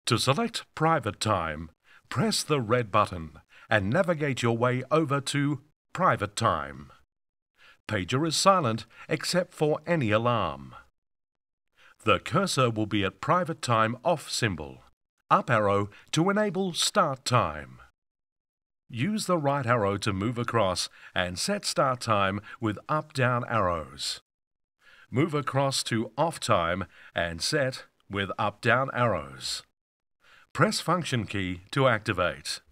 To select private time, press the red button and navigate your way over to Private Time. Pager is silent except for any alarm. The cursor will be at Private Time Off symbol. Up arrow to enable Start Time. Use the right arrow to move across and set start time with up-down arrows. Move across to Off Time and set with up-down arrows. Press Function key to activate.